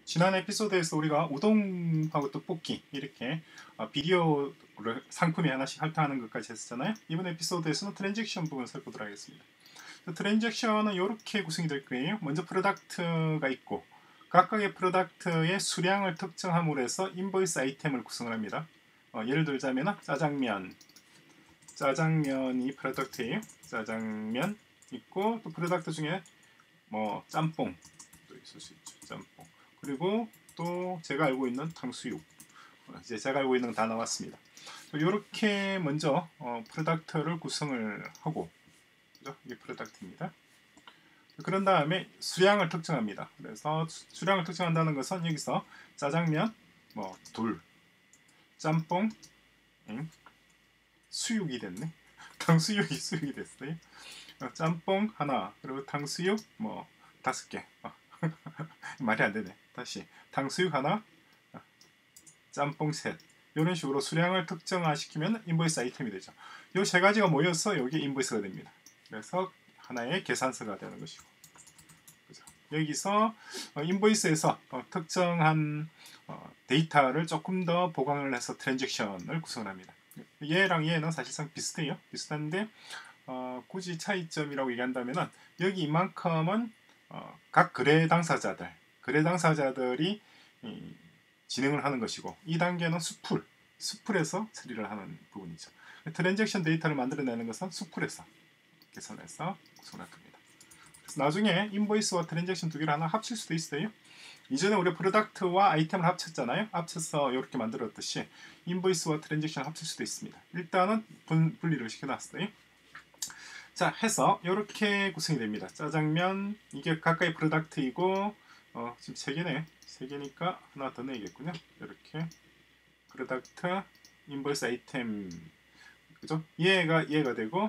지난 에피소드에서 우리가 우동하고 떡볶이 이렇게 비디오 상품이 하나씩 할당하는 것까지 했었잖아요. 이번 에피소드에서는 트랜잭션 부분 살펴보도록 하겠습니다. 트랜잭션은 이렇게 구성이 될 거예요. 먼저 프로덕트가 있고 각각의 프로덕트의 수량을 특정함으로 해서 인보이스 아이템을 구성을 합니다. 예를 들자면 짜장면이 프로덕트예요. 짜장면 있고 또 프로덕트 중에 뭐 짬뽕 또 있을 수 있죠. 짬뽕. 그리고 또 제가 알고 있는 탕수육. 이제 제가 알고 있는 건 다 나왔습니다. 이렇게 먼저 프로덕트를 구성을 하고, 그죠? 이게 프로덕트입니다. 그런 다음에 수량을 특정합니다. 그래서 수량을 특정한다는 것은 여기서 짜장면 뭐 둘, 짬뽕 수육이 됐네. 탕수육이 수육이 됐어요. 짬뽕 하나, 그리고 탕수육 뭐 5개. 말이 안 되네. 다시 탕수육 하나, 짬뽕 셋. 이런 식으로 수량을 특정화시키면 인보이스 아이템이 되죠. 이 세 가지가 모여서 여기 인보이스가 됩니다. 그래서 하나의 계산서가 되는 것이고, 그죠? 여기서 인보이스에서 특정한 데이터를 조금 더 보강을 해서 트랜잭션을 구성합니다. 얘랑 얘는 사실상 비슷해요. 비슷한데 굳이 차이점이라고 얘기한다면 여기 이만큼은 각 거래 당사자들이 진행을 하는 것이고, 이 단계는 수풀에서 처리를 하는 부분이죠. 트랜잭션 데이터를 만들어내는 것은 수풀에서 계산해서 구성할 겁니다. 그래서 나중에 인보이스와 트랜잭션 두 개를 하나 합칠 수도 있어요. 이전에 우리 프로덕트와 아이템을 합쳤잖아요. 합쳐서 이렇게 만들었듯이 인보이스와 트랜잭션을 합칠 수도 있습니다. 일단은 분리를 시켜놨어요. 자, 해서 이렇게 구성이 됩니다. 짜장면, 이게 각각의 프로덕트이고 지금 3개네. 3개니까 하나 더 내야겠군요. 이렇게 프로덕트, 인보이스 아이템, 그죠? 얘가 되고,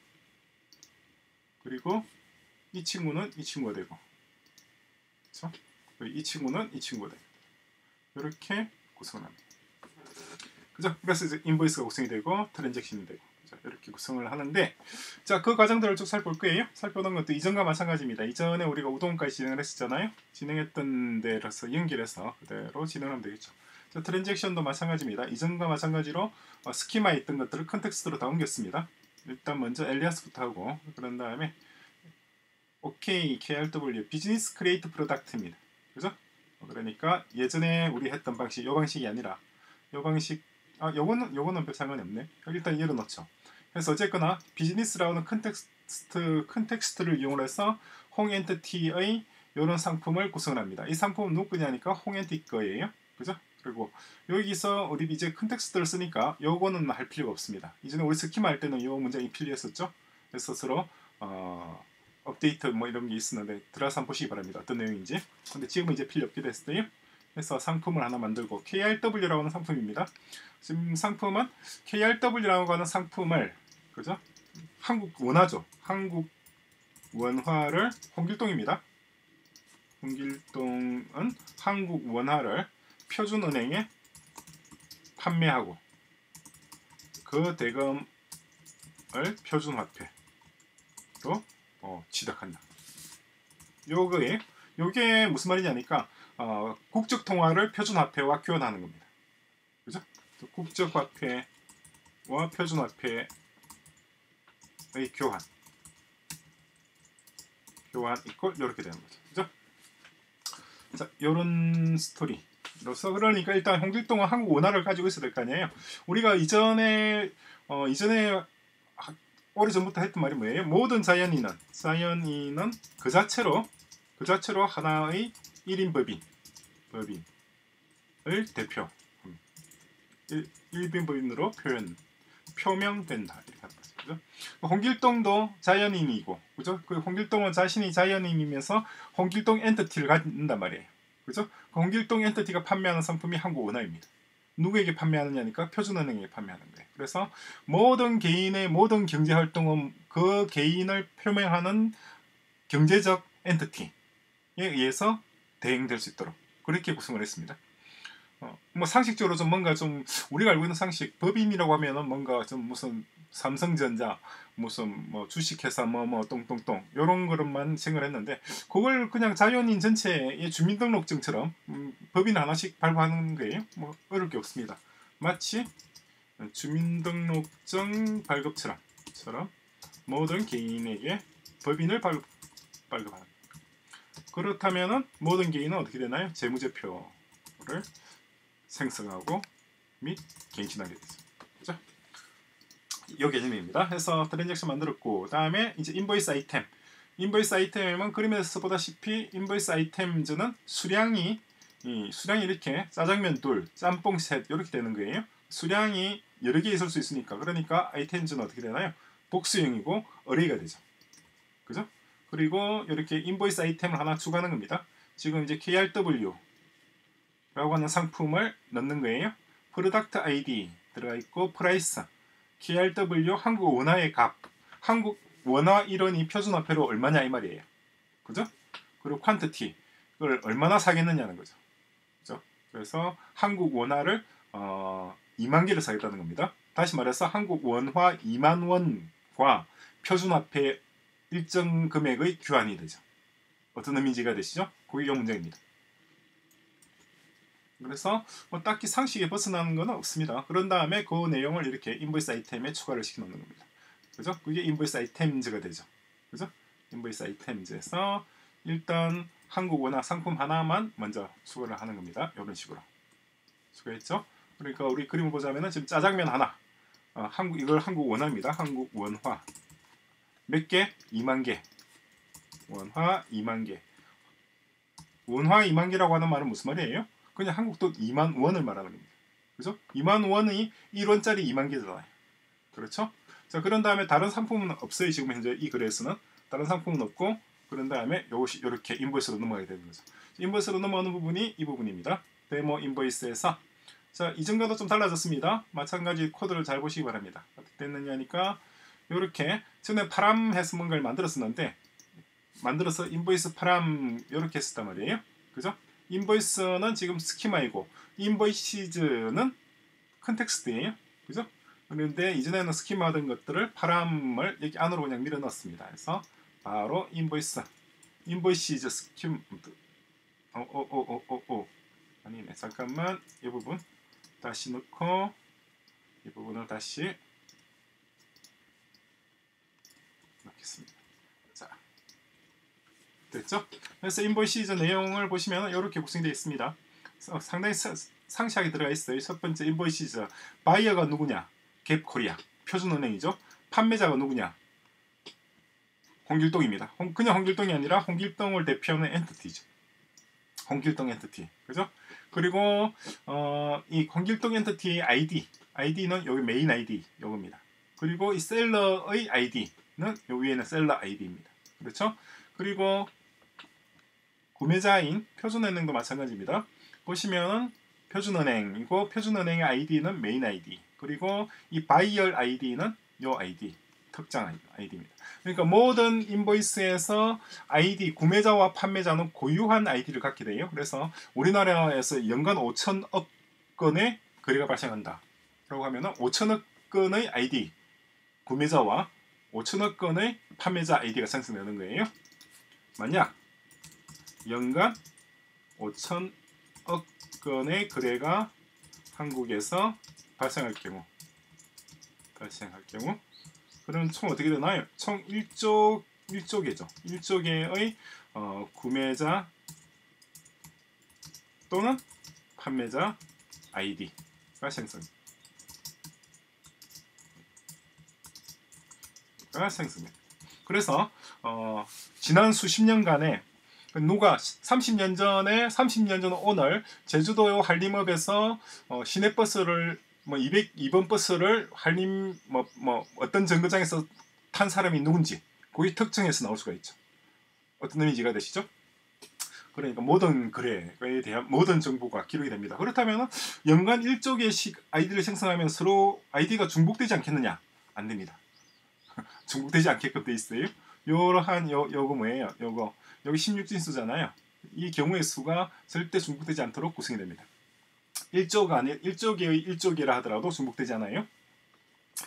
그리고 이 친구는 이 친구가 되고, 그렇죠? 이 친구는 이 친구가 되고, 이렇게 구성을 합니다. 그죠? 그래서 이제 인보이스가 구성이 되고 트랜잭션이 되고, 자, 이렇게 구성을 하는데, 자, 그 과정들을 쭉 살펴볼 거예요. 살펴본 것도 이전과 마찬가지입니다. 이전에 우리가 우동까지 진행을 했었잖아요. 진행했던 데로서 연결해서 그대로 진행하면 되겠죠. 자, 트랜잭션도 마찬가지입니다. 이전과 마찬가지로 스키마에 있던 것들을 컨텍스트로 다 옮겼습니다. 일단 먼저 엘리아스부터 하고, 그런 다음에 OK, KRW, 비즈니스 크리에이트 프로덕트입니다. 그죠? 그러니까 예전에 우리 했던 방식, 요 방식이 아니라 요 방식, 요거는 별 상관이 없네. 일단 얘를 넣죠. 그래서 어쨌거나 비즈니스라는 컨텍스트를 이용해서 홍엔티티의 이런 상품을 구성합니다. 이 상품은 누구 거냐니까 홍엔티 거예요. 그죠? 그리고 여기서 우리 이제 컨텍스트를 쓰니까 요거는 할 필요가 없습니다. 이전에 우리 스키마 할 때는 요 문장이 필요했었죠. 그래서 스스로 업데이트 뭐 이런 게 있었는데 들어가서 한번 보시기 바랍니다. 어떤 내용인지. 근데 지금은 이제 필요 없게 됐어요. 그래서 상품을 하나 만들고, KRW라고 하는 상품입니다. 지금 상품은 KRW라고 하는 상품을, 그죠? 한국 원화죠. 한국 원화를, 홍길동입니다. 홍길동은 한국 원화를 표준은행에 판매하고 그 대금을 표준화폐로 취득한다. 요게 무슨 말이냐니까 국적 통화를 표준화폐와 교환하는 겁니다. 그죠? 국적 화폐와 표준화폐의 교환 이꼴 이렇게 되는 거죠. 그죠? 자, 요런 스토리로서, 그러니까 일단 홍길동은 한국 원화를 가지고 있어야 될 거 아니에요. 우리가 이전에 오래전부터 했던 말이 뭐예요? 모든 자연인은 그 자체로 하나의 1인 법인을 대표 1인 법인으로 표명된다, 이렇게 하는 거죠. 그죠? 홍길동도 자연인이고, 그죠? 그 홍길동은 자신이 자연인이면서 홍길동 엔티티를 갖는단 말이에요. 그죠? 그 홍길동 엔티티가 판매하는 상품이 한국 원화입니다. 누구에게 판매하느냐니까 표준은행에 판매하는 거예요. 그래서 모든 개인의 모든 경제 활동은 그 개인을 표명하는 경제적 엔티티에 의해서 대행될 수 있도록 그렇게 구성을 했습니다. 뭐 상식적으로 좀 뭔가 좀 우리가 알고 있는 상식, 법인이라고 하면은 뭔가 좀 무슨 삼성전자 무슨 뭐 주식회사 뭐 똥똥똥 요런 것만 생각했는데 그걸 그냥 자연인 전체의 주민등록증처럼 법인 하나씩 발부하는 거예요. 뭐 어려울 게 없습니다. 마치 주민등록증 발급처럼 모든 개인에게 법인을 발급하는. 그렇다면은 모든 개인은 어떻게 되나요? 재무제표를 생성하고 및 갱신하게 되죠. 그죠? 이 개념입니다. 해서 트랜잭션 만들었고, 다음에 이제 인보이스 아이템. 인보이스 아이템은 그림에서 보다시피 인보이스 아이템즈는 수량이 이렇게 짜장면 둘, 짬뽕 셋 이렇게 되는 거예요. 수량이 여러 개 있을 수 있으니까. 그러니까 아이템즈는 어떻게 되나요? 복수형이고 어레이가 되죠. 그죠? 그리고 이렇게 인보이스 아이템을 하나 추가하는 겁니다. 지금 이제 KRW 라고 하는 상품을 넣는 거예요. 프로덕트 아이디 들어가 있고 프라이스 KRW 한국 원화의 값, 한국 원화 1원이 표준화폐로 얼마냐 이 말이에요. 그죠? 그리고 퀀티티 그걸 얼마나 사겠느냐는 거죠. 그죠? 그래서 한국 원화를 2만 개를 사겠다는 겁니다. 다시 말해서 한국 원화 2만 원과 표준화폐 일정 금액의 교환이 되죠. 어떤 의미인지가 되시죠? 그게 문제입니다. 그래서 뭐 딱히 상식에 벗어나는 건 없습니다. 그런 다음에 그 내용을 이렇게 인보이스 아이템에 추가를 시켜놓는 겁니다. 그죠? 그게 인보이스 아이템즈가 되죠. 그죠? 인보이스 아이템즈에서 일단 한국 원화 상품 하나만 먼저 추가를 하는 겁니다. 이런 식으로 추가했죠. 그러니까 우리 그림을 보자면은 지금 짜장면 하나, 이걸 한국 원화입니다. 한국 원화 몇 개? 2만 개. 원화 2만 개. 원화 2만 개라고 하는 말은 무슨 말이에요? 그냥 한국 돈 2만 원을 말하는 겁니다. 그죠? 2만 원이 1원짜리 2만 개잖아요. 그렇죠? 자, 그런 다음에 다른 상품은 없어요. 지금 현재 이 글에서는 다른 상품은 없고, 그런 다음에 이것이 이렇게 인보이스로 넘어가게 되는 거죠. 인보이스로 넘어가는 부분이 이 부분입니다. 데모 인보이스에서 자, 이전과도 좀 달라졌습니다. 마찬가지 코드를 잘 보시기 바랍니다. 어떻게 됐느냐니까 이렇게 전에 파람해서 뭔가를 만들었었는데 만들어서 인보이스 파람 이렇게 했었단 말이에요. 그죠? 인보이스는 지금 스키마이고 인보이시즈는 컨텍스트예요. 그죠? 그런데 이전에는 스키마 하던 것들을 파람을 여기 안으로 그냥 밀어 넣었습니다. 그래서 바로 인보이시즈 스키마 아니네. 잠깐만 이 부분 다시 넣고 이 부분을 다시 넣겠습니다. 자, 됐죠? 그래서 인보이시즈 내용을 보시면 이렇게 구성되어 있습니다. 상당히 상세하게 들어가 있어요. 첫 번째 인보이시즈 바이어가 누구냐? 갭코리아 표준은행이죠. 판매자가 누구냐? 홍길동입니다. 그냥 홍길동이 아니라 홍길동을 대표하는 엔티티죠. 홍길동 엔티티, 그죠? 그리고 이 홍길동 엔티티의 아이디는 여기 메인 아이디 요겁니다. 그리고 이 셀러의 아이디는 요 위에는 셀러 아이디입니다. 그렇죠? 그리고 구매자인 표준은행도 마찬가지입니다. 보시면 표준은행이고 표준은행의 아이디는 메인 아이디, 그리고 이 바이어 아이디는 요 아이디, 특정 아이디입니다. 그러니까 모든 인보이스에서 아이디, 구매자와 판매자는 고유한 아이디를 갖게 돼요. 그래서 우리나라에서 연간 5천억 건의 거래가 발생한다 라고 하면 5천억 건의 아이디, 구매자와 5천억 건의 판매자 아이디가 생성되는 거예요. 만약 연간 5천억 건의 거래가 한국에서 발생할 경우 그럼 총 어떻게 되나요? 총 1조개죠. 1조개의 구매자 또는 판매자 아이디가 생성됩니다. 그래서 지난 수십 년간에 누가 30년 전 오늘 제주도 한림읍에서 시내버스를 202번 버스를 한림 어떤 정거장에서 탄 사람이 누군지 그게 특정해서 나올 수가 있죠. 어떤 의미가 되시죠? 그러니까 모든 거래에 대한 모든 정보가 기록이 됩니다. 그렇다면 연간 1조 개씩 아이디를 생성하면 서로 아이디가 중복되지 않겠느냐? 안 됩니다. 중복되지 않게끔 돼 있어요. 요러한 요거 뭐예요? 요거 여기 16진수잖아요. 이 경우의 수가 절대 중복되지 않도록 구성이 됩니다. 1조가 아니 1조개의 1조개라 하더라도 중복되지 않아요.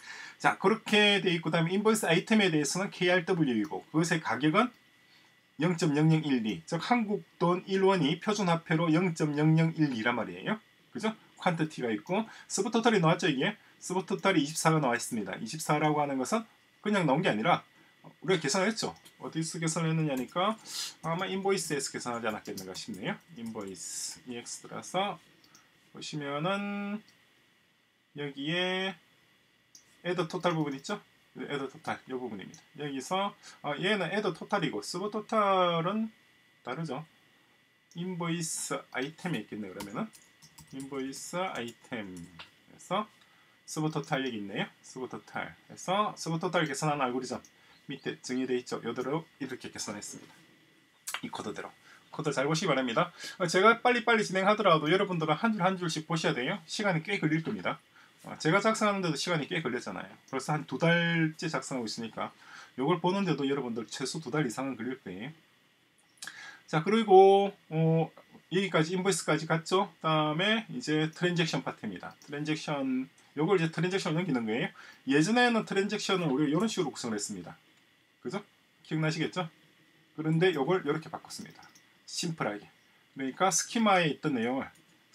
자, 그렇게 돼 있고, 다음에 인보이스 아이템에 대해서는 KRW이고 그것의 가격은 0.0012, 즉 한국 돈 1원이 표준화폐로 0.0012란 말이에요. 그죠? 퀀티티가 있고 서브토탈이 나왔죠. 이게 서브토탈이 24가 나와 있습니다. 24라고 하는 것은 그냥 나온 게 아니라 우리가 계산을 했죠. 어디서 계산을 했느냐니까 아마 인보이스에서 계산하지 않았겠는가 싶네요. 인보이스 EX 들어서 보시면은 여기에 애더 토탈 부분 있죠? 애더 토탈 이 부분입니다. 여기서 얘는 애더 토탈이고 서브 토탈은 다르죠. 인보이스 아이템에 있겠네. 그러면은 인보이스 아이템에서 서브 토탈 여기 있네요. 서브 토탈에서 서브 토탈 계산하는 알고리즘 밑에 정의되어 있죠. 이대로 이렇게 계산했습니다. 이 코드대로. 코드 잘 보시기 바랍니다. 제가 빨리빨리 진행하더라도 여러분들은 한 줄 한 줄씩 보셔야 돼요. 시간이 꽤 걸릴 겁니다. 제가 작성하는데도 시간이 꽤 걸렸잖아요. 벌써 한 2달째 작성하고 있으니까 이걸 보는데도 여러분들 최소 2달 이상은 걸릴 거예요. 자, 그리고 여기까지 인보이스까지 갔죠. 다음에 이제 트랜잭션 파트입니다. 트랜잭션, 요걸 이제 트랜잭션을 넘기는 거예요. 예전에는 트랜잭션을 우리가 이런 식으로 구성을 했습니다. 그죠? 기억나시겠죠? 그런데 요걸 이렇게 바꿨습니다. 심플하게. 그러니까 스키마에 있던 내용을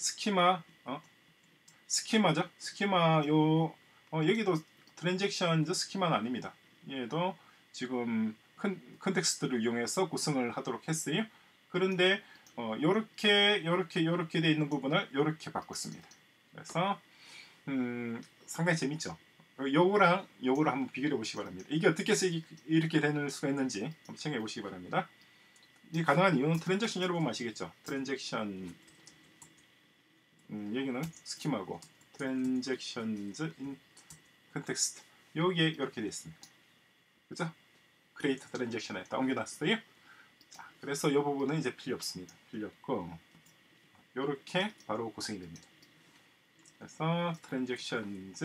스키마죠? 스키마 여기도 트랜잭션즈 스키마는 아닙니다. 얘도 지금 컨텍스트를 이용해서 구성을 하도록 했어요. 그런데 요렇게 돼 있는 부분을 요렇게 바꿨습니다. 그래서 상당히 재밌죠. 요거랑 요거를 한번 비교해 보시기 바랍니다. 이게 어떻게 해서 이렇게 되는 수가 있는지 한번 생각해 보시기 바랍니다. 이게 가능한 이유는 트랜잭션 여러분 아시겠죠? 트랜잭션 여기는 스키마고 트랜잭션즈 인 컨텍스트 여기에 이렇게 되어 있습니다. 그죠? 크리에이터 트랜잭션에 다 옮겨놨어요. 자, 그래서 이 부분은 이제 필요 없습니다. 필요 없고 이렇게 바로 구성이 됩니다. 그래서 트랜잭션즈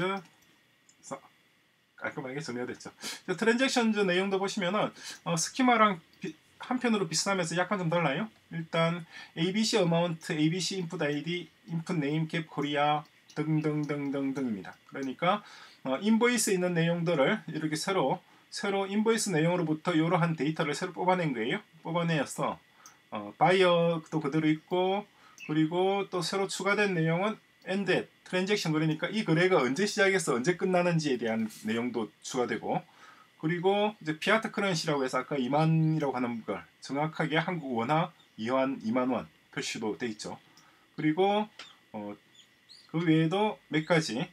깔끔하게 정리가 됐죠. 트랜잭션즈 내용도 보시면은 스키마랑 한편으로 비슷하면서 약간 좀 달라요. 일단 ABC 어마운트, ABC 인풋 아이디, 인풋 네임, 갭 코리아 등등등등등입니다. 그러니까 인보이스에 있는 내용들을 이렇게 새로 인보이스 내용으로부터 이러한 데이터를 새로 뽑아낸 거예요. 뽑아내서 바이어도 그대로 있고 그리고 또 새로 추가된 내용은 엔드 트랜잭션 그러니까 이 거래가 언제 시작해서 언제 끝나는지에 대한 내용도 추가되고 그리고 이제 피아트 커런시라고 해서 아까 2만이라고 하는 걸 정확하게 한국 원화 2만 원 표시도 돼 있죠. 그리고 그 외에도 몇 가지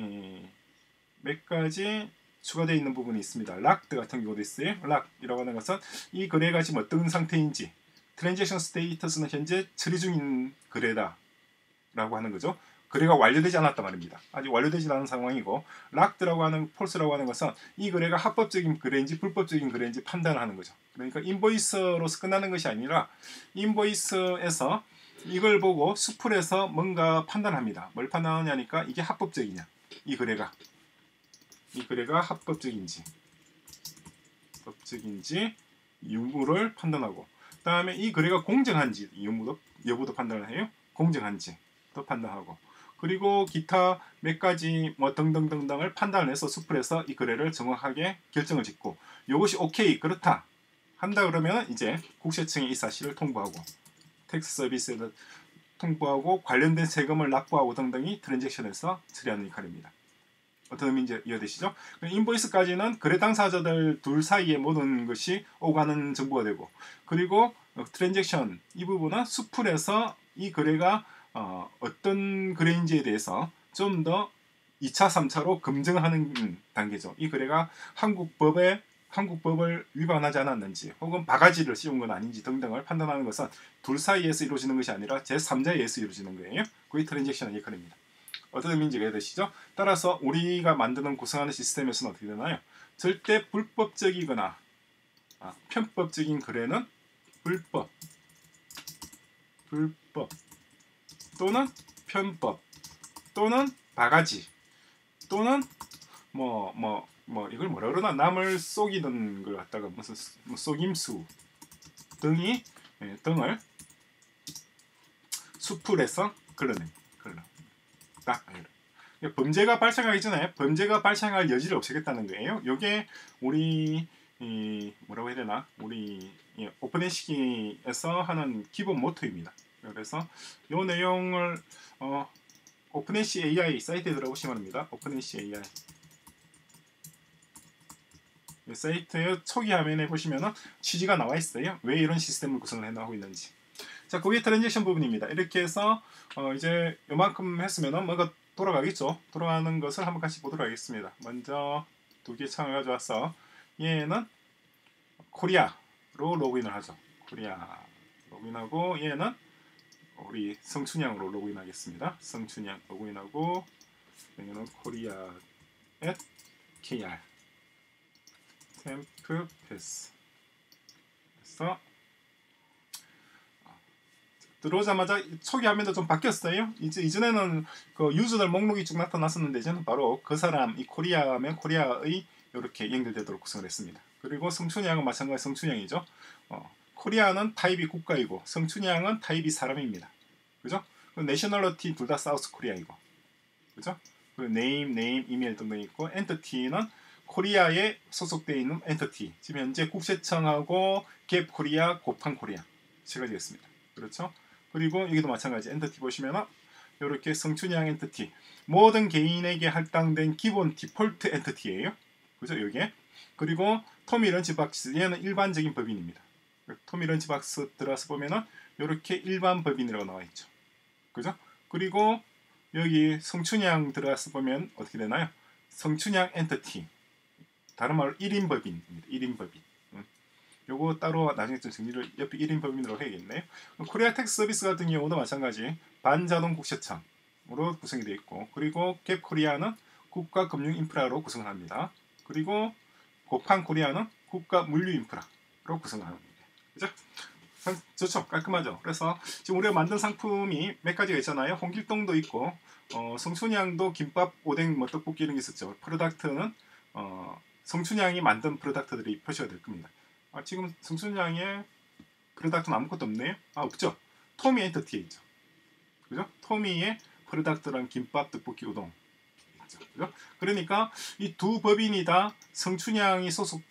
추가되어 있는 부분이 있습니다. 락드 같은 경우도 있어요. 락이라고 하는 것은 이 거래가 지금 어떤 상태인지 트랜잭션 스테이터스는 현재 처리 중인 거래다 라고 하는 거죠. 거래가 완료되지 않았단 말입니다. 아직 완료되지 않은 상황이고 락드라고 하는 폴스라고 하는 것은 이 거래가 합법적인 거래인지 불법적인 거래인지 판단을 하는 거죠. 그러니까 인보이스로서 끝나는 것이 아니라 인보이스에서 이걸 보고 수풀에서 뭔가 판단합니다. 뭘 판단하냐니까 이게 합법적이냐 이 거래가 합법적인지 유무를 판단하고 그 다음에 이 거래가 공정한지 여부도 판단을 해요. 공정한지 또 판단하고 그리고 기타 몇 가지 뭐 등등등등을 판단해서 수풀에서 이 거래를 정확하게 결정을 짓고 이것이 오케이 그렇다 한다 그러면 이제 국세청에 이 사실을 통보하고 텍스 서비스에도 통보하고 관련된 세금을 납부하고 등등이 트랜잭션에서 처리하는 역할입니다. 어떤 의미인지 이해되시죠? 인보이스까지는 거래 당사자들 둘 사이의 모든 것이 오가는 정보가 되고 그리고 트랜잭션 이 부분은 수풀에서 이 거래가 어떤 거래인지에 대해서 좀 더 2차, 3차로 검증하는 단계죠. 이 거래가 한국 법을 위반하지 않았는지 혹은 바가지를 씌운 건 아닌지 등등을 판단하는 것은 둘 사이에서 이루어지는 것이 아니라 제3자에 의해서 이루어지는 거예요. 그게 트랜잭션의 역할입니다. 어떤 의미인지 이해되시죠? 따라서 우리가 만드는 구성하는 시스템에서는 어떻게 되나요? 절대 불법적이거나 편법적인 거래는 불법 또는 편법 또는 바가지 또는 이걸 뭐라 그러나 남을 속이는 걸 갖다가 무슨 속임수 등을 수풀에서 걸러냅니다. 범죄가 발생하기 전에 범죄가 발생할 여지를 없애겠다는 거예요. 이게 우리 뭐라고 해야 되나? 우리 오픈NC에서 하는 기본 모토입니다. 그래서 이 내용을 오픈NC AI 사이트에 들어오시면 합니다. 오픈NC AI 이 사이트의 초기 화면에 보시면은 취지가 나와 있어요. 왜 이런 시스템을 구성을 해나가고 있는지. 자, 그 위에 트랜잭션 부분입니다. 이렇게 해서 이제 요만큼 했으면은 뭐가 돌아가겠죠. 돌아가는 것을 한번 같이 보도록 하겠습니다. 먼저 두 개 창을 가져와서 얘는 코리아로 로그인을 하죠. 코리아 로그인하고 얘는 우리 성춘향으로 로그인하겠습니다. 성춘향 로그인하고 여기는 코리아 at KR 템프 패스 그래서 들어오자마자 초기 화면도 좀 바뀌었어요. 이전에는 그 유저들 목록이 쭉 나타났었는데 이제는 바로 그 사람 이 코리아면 코리아의 이렇게 연결되도록 구성을 했습니다. 그리고 성춘향은 마찬가지 성춘향이죠. 코리아는 타입이 국가이고 성춘향은 타입이 사람입니다. 그죠? 내셔널리티 둘 다 사우스 코리아이고 그죠? 그리고 네임, 이메일 등등 있고 엔티티는 코리아에 소속되어 있는 엔티티 지금 현재 국세청하고 갭 코리아, 고판 코리아 세 가지가 있습니다. 그렇죠? 그리고 여기도 마찬가지 엔티티 보시면은 이렇게 성춘향 엔티티 모든 개인에게 할당된 기본 디폴트 엔티티예요. 그죠? 요게 그리고 토미 런치박스 얘는 일반적인 법인입니다. 토미 런치박스 들어서 보면은 이렇게 일반 법인이라고 나와 있죠. 그죠? 그리고 여기 성춘향 들어가서 보면 어떻게 되나요? 성춘향 엔티티 다른 말로 1인 법인입니다. 1인 법인. 요거 따로 나중에 좀 정리를 옆에 1인 법인으로 해야겠네요. 코리아 텍스 서비스 같은 경우도 마찬가지 반자동 국세청으로 구성이 되어 있고 그리고 갭 코리아는 국가 금융 인프라로 구성을 합니다. 그리고 고판 코리아는 국가 물류 인프라로 구성을 합니다. 그죠? 좋죠? 깔끔하죠? 그래서 지금 우리가 만든 상품이 몇 가지가 있잖아요. 홍길동도 있고 성춘향도 김밥, 오뎅, 뭐 떡볶이 이런 게 있었죠. 프로덕트는 성춘향이 만든 프로덕트들이 표시가 될 겁니다. 지금 성춘향의 프로덕트는 아무것도 없네요. 없죠. 토미 엔터티에 있죠. 그죠? 토미의 프로덕트란 김밥, 떡볶이, 우동 있죠. 그죠? 그러니까 이 두 법인이 다 성춘향이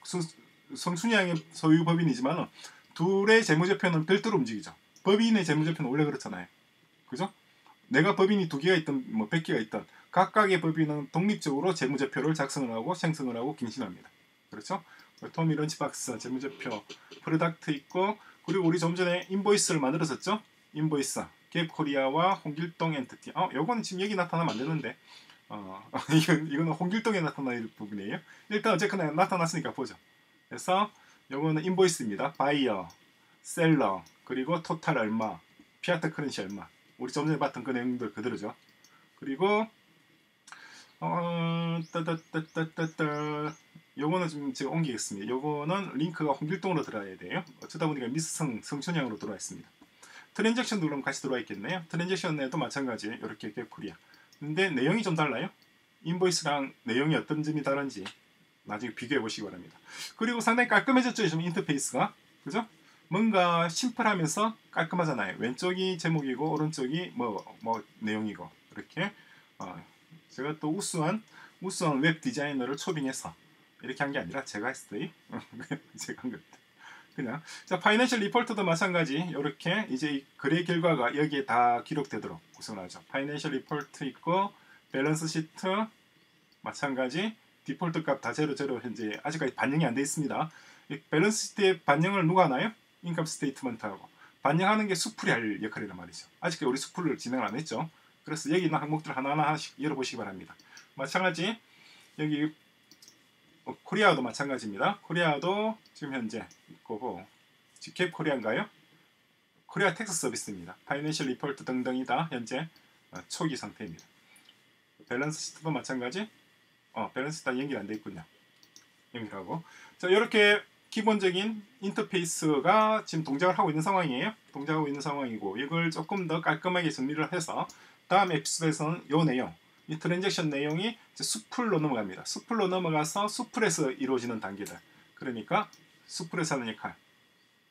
성춘향의 소유 법인이지만 둘의 재무제표는 별도로 움직이죠. 법인의 재무제표는 원래 그렇잖아요. 그죠? 내가 법인이 2개가 있든 뭐 100개가 있든 각각의 법인은 독립적으로 재무제표를 작성을 하고 생성을 하고 갱신합니다. 그렇죠? 토미 런치박스 재무제표 프로덕트 있고 그리고 우리 좀 전에 인보이스를 만들었었죠? 인보이스 갭 코리아와 홍길동 엔티티 요거는 지금 여기 나타나면 안 되는데 이거는 홍길동에 나타날 부분이에요. 일단 어쨌거나 나타났으니까 보죠. 그래서 요거는 인보이스입니다. 바이어, 셀러, 그리고 토탈 얼마, 피아트 커런시 얼마. 우리 좀 전에 봤던 그 내용들 그대로죠. 그리고 요거는 지금 제가 옮기겠습니다. 요거는 링크가 홍길동으로 들어가야 돼요. 어쩌다 보니까 성춘향으로 들어와 있습니다. 트랜잭션도 그럼 같이 들어와 있겠네요. 트랜잭션에도 마찬가지 이렇게 갭 코리아. 근데 내용이 좀 달라요. 인보이스랑 내용이 어떤 점이 다른지 나중에 비교해 보시기 바랍니다. 그리고 상당히 깔끔해졌죠. 좀 인터페이스가. 그죠? 뭔가 심플하면서 깔끔하잖아요. 왼쪽이 제목이고 오른쪽이 뭐 내용이고 이렇게 제가 또 우수한 웹 디자이너를 초빙해서 이렇게 한 게 아니라 제가 했어요. 제가 한 겁니다. 그냥 자 파이낸셜 리포트도 마찬가지 이렇게 이제 이 거래 결과가 여기에 다 기록되도록 구성하죠. 파이낸셜 리포트 있고 밸런스 시트 마찬가지 디폴트 값 다 제로 현재 아직까지 반영이 안 돼 있습니다. 이 밸런스 시트의 반영을 누가 하나요? 인컴 스테이트먼트하고 반영하는 게 수풀이 할 역할이란 말이죠. 아직까지 우리 수풀을 진행을 안 했죠. 그래서 여기 있는 항목들 하나하나씩 열어보시기 바랍니다. 마찬가지 여기 코리아도 마찬가지입니다. 코리아도 지금 현재 있고 갭 코리아인가요? 코리아 텍스 서비스입니다. 파이낸셜 리포트 등등이 다 현재 초기 상태입니다. 밸런스 시트도 마찬가지. 밸런스 시트 연결 안 돼 있군요. 연결하고 자 이렇게 기본적인 인터페이스가 지금 동작을 하고 있는 상황이에요. 동작하고 있는 상황이고 이걸 조금 더 깔끔하게 정리를 해서 다음 에피소드에서는 이 내용 이 트랜잭션 내용이 이제 수풀로 넘어갑니다. 수풀로 넘어가서 수풀에서 이루어지는 단계들. 그러니까 수풀에서 하는 역할.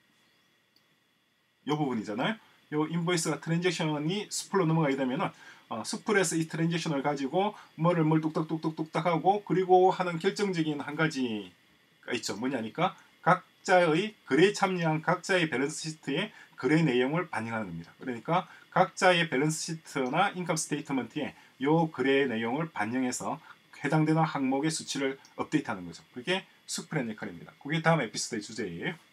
이 부분이잖아요. 이 인보이스가 트랜잭션이 수풀로 넘어가게 되면은 스프레스 이 트랜지션을 가지고 뭘 뚝딱뚝딱뚝딱 하고 그리고 하는 결정적인 한 가지가 있죠. 뭐냐니까 각자의 글에 참여한 각자의 밸런스 시트에 글의 내용을 반영하는 겁니다. 그러니까 각자의 밸런스 시트나 인컴 스테이트먼트에 요 글의 내용을 반영해서 해당되는 항목의 수치를 업데이트하는 거죠. 그게 수프렌 역할입니다. 그게 다음 에피소드의 주제예요.